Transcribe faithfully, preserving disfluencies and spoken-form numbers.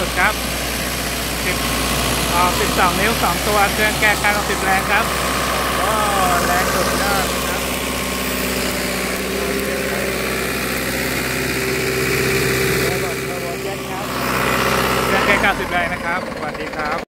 สุดครับสิบออกสิบสองนิ้วสองตัวเครื่องแก้การออกสิบแรงครับก็แรงสุดก็